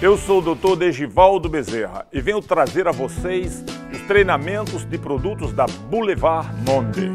Eu sou o Dr. Degivaldo Bezerra e venho trazer a vocês os treinamentos de produtos da Boulevard Monde.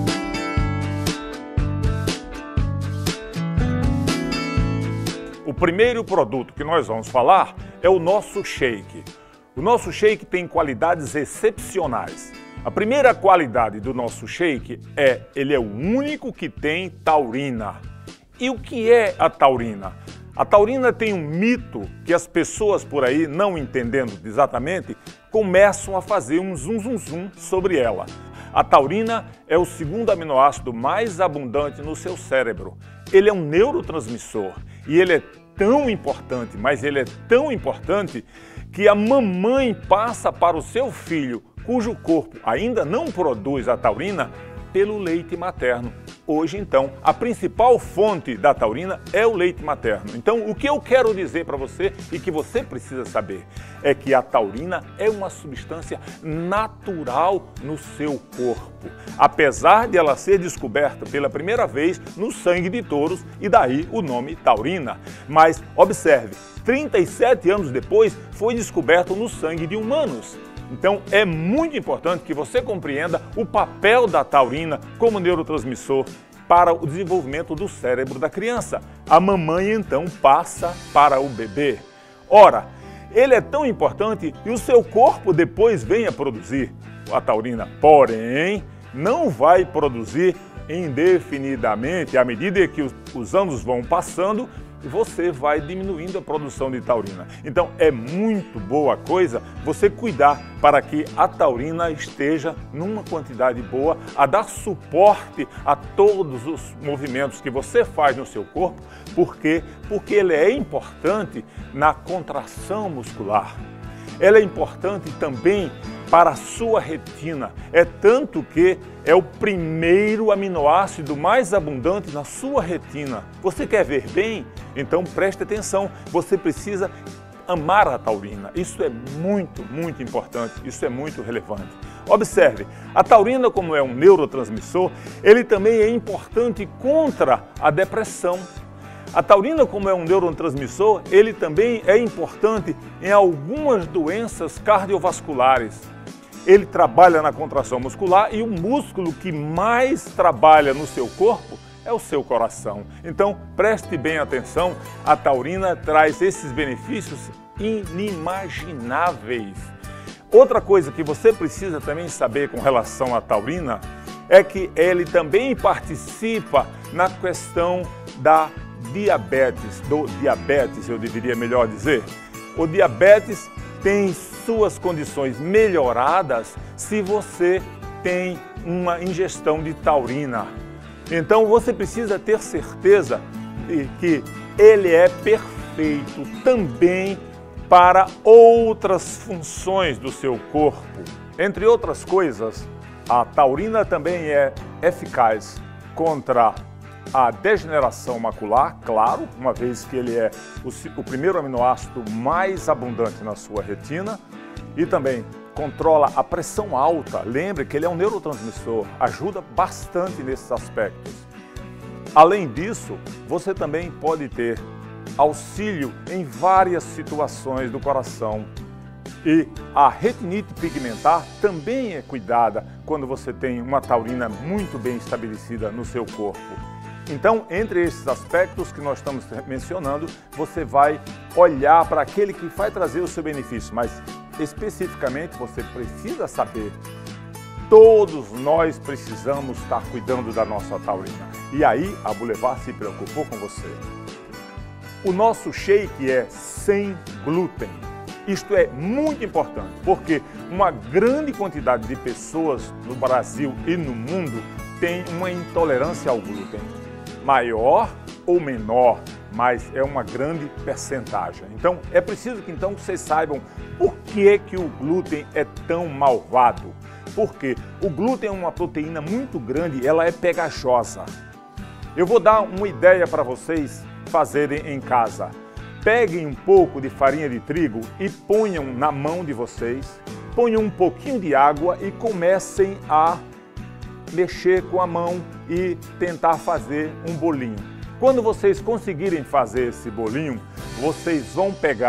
O primeiro produto que nós vamos falar é o nosso shake. O nosso shake tem qualidades excepcionais. A primeira qualidade do nosso shake é ele é o único que tem taurina. E o que é a taurina? A taurina tem um mito que as pessoas por aí, não entendendo exatamente, começam a fazer um zum sobre ela. A taurina é o segundo aminoácido mais abundante no seu cérebro. Ele é um neurotransmissor e ele é tão importante, mas ele é tão importante que a mamãe passa para o seu filho, cujo corpo ainda não produz a taurina, pelo leite materno. Hoje, então, a principal fonte da taurina é o leite materno. Então, o que eu quero dizer para você e que você precisa saber é que a taurina é uma substância natural no seu corpo, apesar de ela ser descoberta pela primeira vez no sangue de touros e daí o nome taurina. Mas, observe, 37 anos depois foi descoberto no sangue de humanos. Então, é muito importante que você compreenda o papel da taurina como neurotransmissor para o desenvolvimento do cérebro da criança. A mamãe, então, passa para o bebê. Ora, ele é tão importante e o seu corpo depois vem a produzir a taurina, porém, não vai produzir indefinidamente. À medida que os anos vão passando, você vai diminuindo a produção de taurina. Então é muito boa coisa você cuidar para que a taurina esteja numa quantidade boa a dar suporte a todos os movimentos que você faz no seu corpo. Por quê? Porque ele é importante na contração muscular. Ela é importante também para a sua retina. É tanto que é o primeiro aminoácido mais abundante na sua retina. Você quer ver bem? Então preste atenção. Você precisa amar a taurina. Isso é muito importante. Isso é muito relevante. Observe, a taurina, como é um neurotransmissor, ele também é importante contra a depressão. A taurina, como é um neurotransmissor, ele também é importante em algumas doenças cardiovasculares. Ele trabalha na contração muscular e o músculo que mais trabalha no seu corpo é o seu coração. Então, preste bem atenção, a taurina traz esses benefícios inimagináveis. Outra coisa que você precisa também saber com relação à taurina é que ele também participa na questão da diabetes, eu deveria melhor dizer. O diabetes tem suas condições melhoradas se você tem uma ingestão de taurina. Então você precisa ter certeza de que ele é perfeito também para outras funções do seu corpo. Entre outras coisas, a taurina também é eficaz contra a degeneração macular, claro, uma vez que ele é o primeiro aminoácido mais abundante na sua retina, e também controla a pressão alta. Lembre que ele é um neurotransmissor, ajuda bastante nesses aspectos. Além disso, você também pode ter auxílio em várias situações do coração. E a retinite pigmentar também é cuidada quando você tem uma taurina muito bem estabelecida no seu corpo. Então, entre esses aspectos que nós estamos mencionando, você vai olhar para aquele que vai trazer o seu benefício, mas especificamente você precisa saber, todos nós precisamos estar cuidando da nossa taurina. E aí a Boulevard se preocupou com você. O nosso shake é sem glúten. Isto é muito importante, porque uma grande quantidade de pessoas no Brasil e no mundo tem uma intolerância ao glúten. Maior ou menor, mas é uma grande percentagem. Então, é preciso que vocês saibam por que o glúten é tão malvado. Porque o glúten é uma proteína muito grande, ela é pegajosa. Eu vou dar uma ideia para vocês fazerem em casa. Peguem um pouco de farinha de trigo e ponham na mão de vocês, ponham um pouquinho de água e comecem a mexer com a mão e tentar fazer um bolinho. Quando vocês conseguirem fazer esse bolinho, vocês vão pegar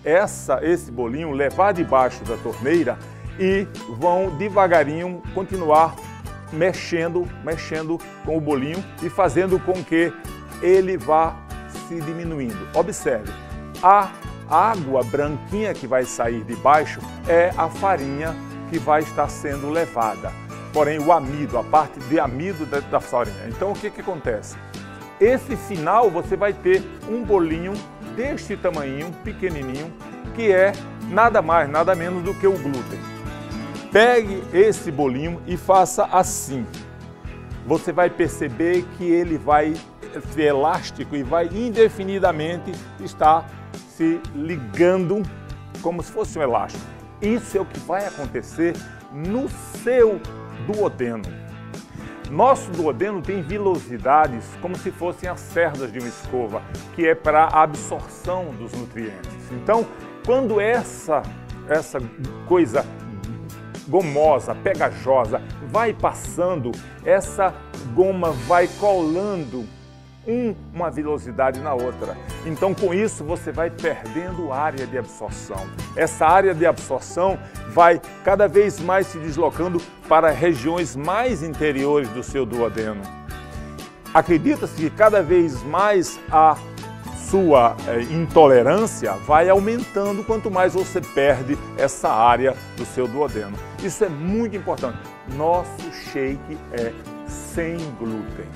esse bolinho, levar debaixo da torneira e vão devagarinho continuar mexendo com o bolinho e fazendo com que ele vá se diminuindo. Observe, a água branquinha que vai sair de baixo é a farinha que vai estar sendo levada. Porém, o amido, a parte de amido da farinha. Então, o que acontece? Esse final você vai ter um bolinho deste tamanho, pequenininho, que é nada mais, nada menos do que o glúten. Pegue esse bolinho e faça assim. Você vai perceber que ele vai ser elástico e vai indefinidamente estar se ligando como se fosse um elástico. Isso é o que vai acontecer no seu duodeno. Nosso duodeno tem vilosidades como se fossem as cerdas de uma escova, que é para a absorção dos nutrientes. Então, quando essa coisa gomosa, pegajosa, vai passando, essa goma vai colando uma vilosidade na outra. Então, com isso, você vai perdendo área de absorção. Essa área de absorção vai cada vez mais se deslocando para regiões mais interiores do seu duodeno. Acredita-se que cada vez mais a sua intolerância vai aumentando quanto mais você perde essa área do seu duodeno. Isso é muito importante. Nosso shake é sem glúten.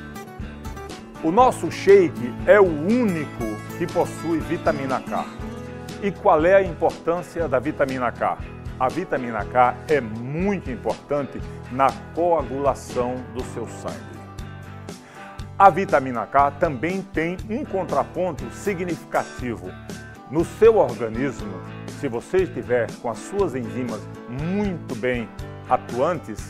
O nosso shake é o único que possui vitamina K. E qual é a importância da vitamina K? A vitamina K é muito importante na coagulação do seu sangue. A vitamina K também tem um contraponto significativo. No seu organismo, se você estiver com as suas enzimas muito bem atuantes,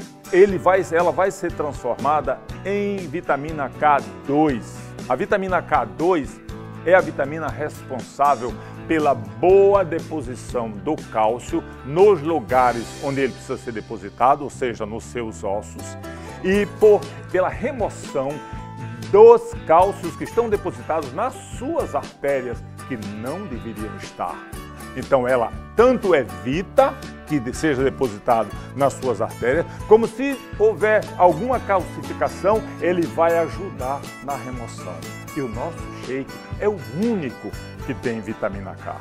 ela vai ser transformada em vitamina K2. A vitamina K2 é a vitamina responsável pela boa deposição do cálcio nos lugares onde ele precisa ser depositado, ou seja, nos seus ossos, e pela remoção dos cálcios que estão depositados nas suas artérias, que não deveriam estar. Então ela tanto evita que seja depositado nas suas artérias, como se houver alguma calcificação, ele vai ajudar na remoção. E o nosso shake é o único que tem vitamina K.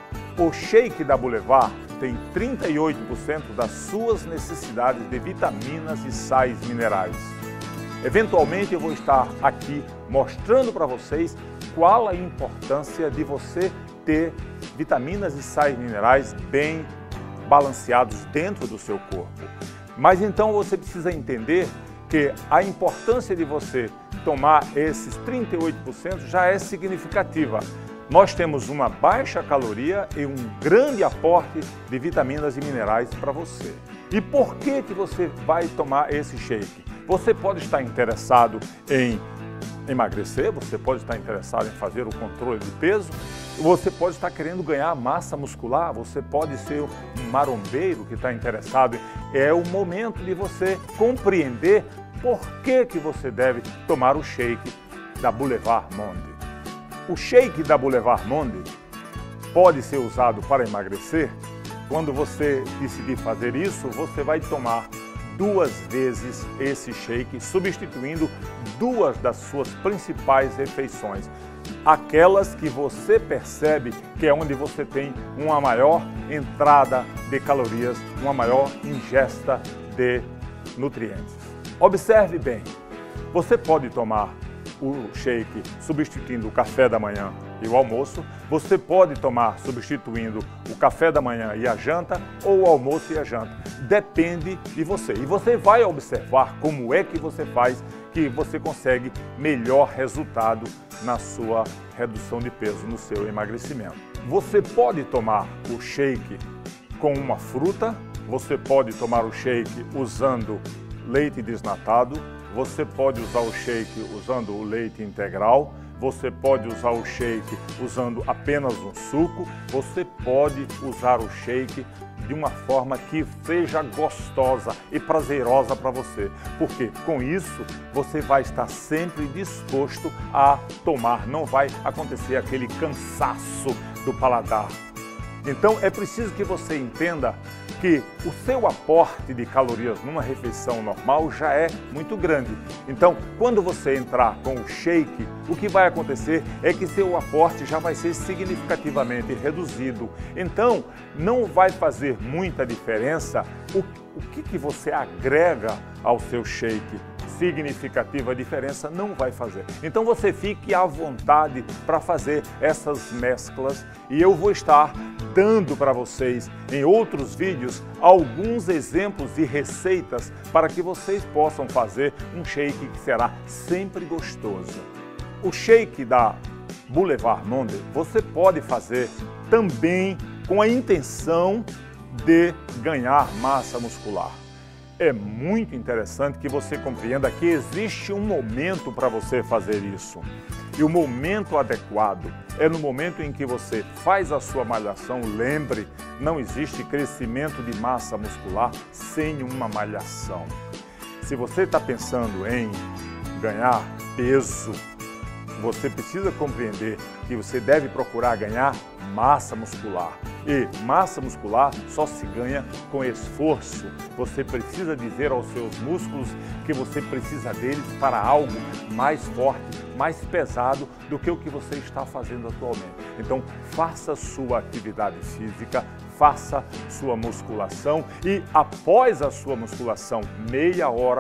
O shake da Boulevard tem 38% das suas necessidades de vitaminas e sais minerais. Eventualmente eu vou estar aqui mostrando para vocês qual a importância de você ter vitaminas e sais minerais bem balanceados dentro do seu corpo. Mas então você precisa entender que a importância de você tomar esses 38% já é significativa. Nós temos uma baixa caloria e um grande aporte de vitaminas e minerais para você. E por que você vai tomar esse shake? Você pode estar interessado em emagrecer, você pode estar interessado em fazer o controle de peso, você pode estar querendo ganhar massa muscular, você pode ser um marombeiro que está interessado. É o momento de você compreender por que você deve tomar o shake da Boulevard Monde. O shake da Boulevard Monde pode ser usado para emagrecer. Quando você decidir fazer isso, você vai tomar 2 vezes esse shake, substituindo 2 das suas principais refeições. Aquelas que você percebe que é onde você tem uma maior entrada de calorias, uma maior ingesta de nutrientes. Observe bem, você pode tomar o shake substituindo o café da manhã e o almoço, você pode tomar substituindo o café da manhã e a janta ou o almoço e a janta. Depende de você. E você vai observar como é que você faz, que você consegue melhor resultado na sua redução de peso, no seu emagrecimento. Você pode tomar o shake com uma fruta, você pode tomar o shake usando leite desnatado, você pode usar o shake usando o leite integral, você pode usar o shake usando apenas um suco, você pode usar o shake de uma forma que seja gostosa e prazerosa para você, porque com isso você vai estar sempre disposto a tomar, não vai acontecer aquele cansaço do paladar. Então é preciso que você entenda que o seu aporte de calorias numa refeição normal já é muito grande. Então, quando você entrar com o shake, o que vai acontecer é que seu aporte já vai ser significativamente reduzido. Então, não vai fazer muita diferença o que você agrega ao seu shake. Significativa diferença não vai fazer. Então você fique à vontade para fazer essas mesclas e eu vou estar dando para vocês em outros vídeos alguns exemplos de receitas para que vocês possam fazer um shake que será sempre gostoso. O shake da Boulevard Monde você pode fazer também com a intenção de ganhar massa muscular. É muito interessante que você compreenda que existe um momento para você fazer isso. E o momento adequado é no momento em que você faz a sua malhação. Lembre, não existe crescimento de massa muscular sem uma malhação. Se você está pensando em ganhar peso, você precisa compreender que você deve procurar ganhar massa muscular. E massa muscular só se ganha com esforço. Você precisa dizer aos seus músculos que você precisa deles para algo mais forte, mais pesado do que o que você está fazendo atualmente. Então, faça sua atividade física, faça sua musculação e após a sua musculação, meia hora,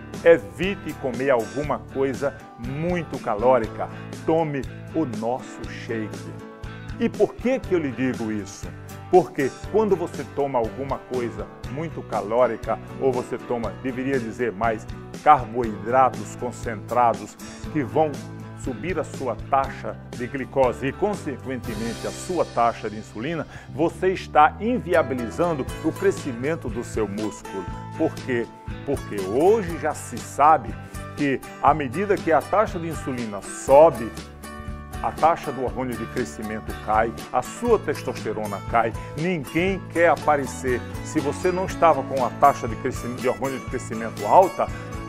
evite comer alguma coisa muito calórica. Tome o nosso shake. E por que eu lhe digo isso? Porque quando você toma alguma coisa muito calórica, ou você toma, deveria dizer mais, carboidratos concentrados que vão subir a sua taxa de glicose e, consequentemente, a sua taxa de insulina, você está inviabilizando o crescimento do seu músculo. Por quê? Porque hoje já se sabe que, à medida que a taxa de insulina sobe, a taxa do hormônio de crescimento cai, a sua testosterona cai, ninguém quer aparecer. Se você não estava com a taxa de hormônio de crescimento alta,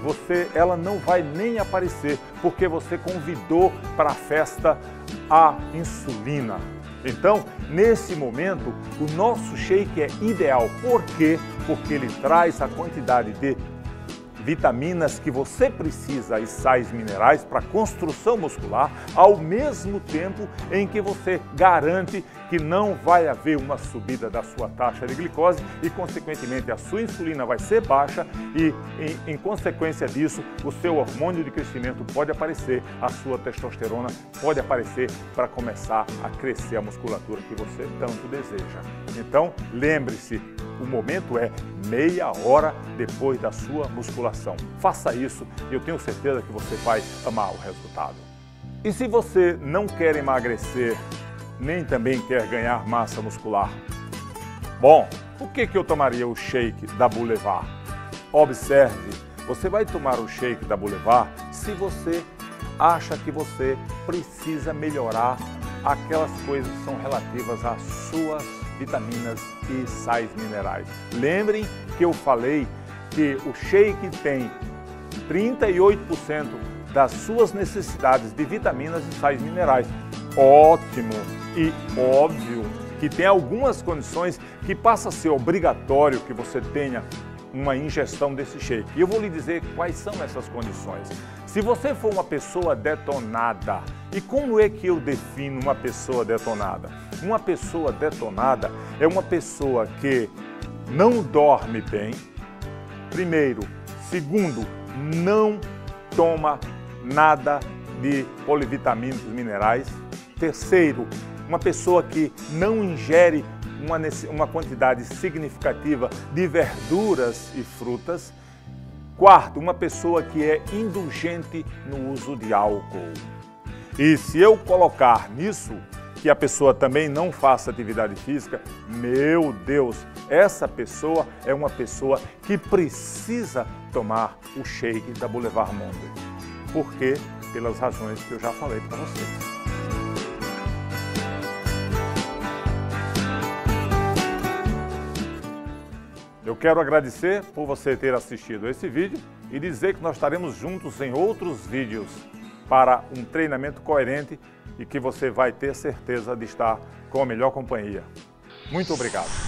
ela não vai nem aparecer, porque você convidou para a festa a insulina. Então, nesse momento, o nosso shake é ideal. Por quê? Porque ele traz a quantidade de vitaminas que você precisa e sais minerais para a construção muscular, ao mesmo tempo em que você garante que não vai haver uma subida da sua taxa de glicose e, consequentemente, a sua insulina vai ser baixa e, em consequência disso, o seu hormônio de crescimento pode aparecer, a sua testosterona pode aparecer para começar a crescer a musculatura que você tanto deseja. Então, lembre-se, o momento é meia hora depois da sua musculação. Faça isso e eu tenho certeza que você vai amar o resultado. E se você não quer emagrecer, nem também quer ganhar massa muscular? Bom, por que eu tomaria o shake da Boulevard? Observe, você vai tomar o shake da Boulevard se você acha que você precisa melhorar aquelas coisas que são relativas às suas vitaminas e sais minerais. Lembrem que eu falei que o shake tem 38% das suas necessidades de vitaminas e sais minerais. Ótimo e óbvio que tem algumas condições que passa a ser obrigatório que você tenha uma ingestão desse shake. E eu vou lhe dizer quais são essas condições. Se você for uma pessoa detonada, e como é que eu defino uma pessoa detonada? Uma pessoa detonada é uma pessoa que não dorme bem, primeiro. Segundo, não toma nada de polivitaminas minerais. Terceiro, uma pessoa que não ingere uma quantidade significativa de verduras e frutas. Quarto, uma pessoa que é indulgente no uso de álcool. E se eu colocar nisso que a pessoa também não faça atividade física, meu Deus, essa pessoa é uma pessoa que precisa tomar o shake da Boulevard Monde. Por quê? Pelas razões que eu já falei para vocês. Eu quero agradecer por você ter assistido esse vídeo e dizer que nós estaremos juntos em outros vídeos. para um treinamento coerente e que você vai ter certeza de estar com a melhor companhia. Muito obrigado.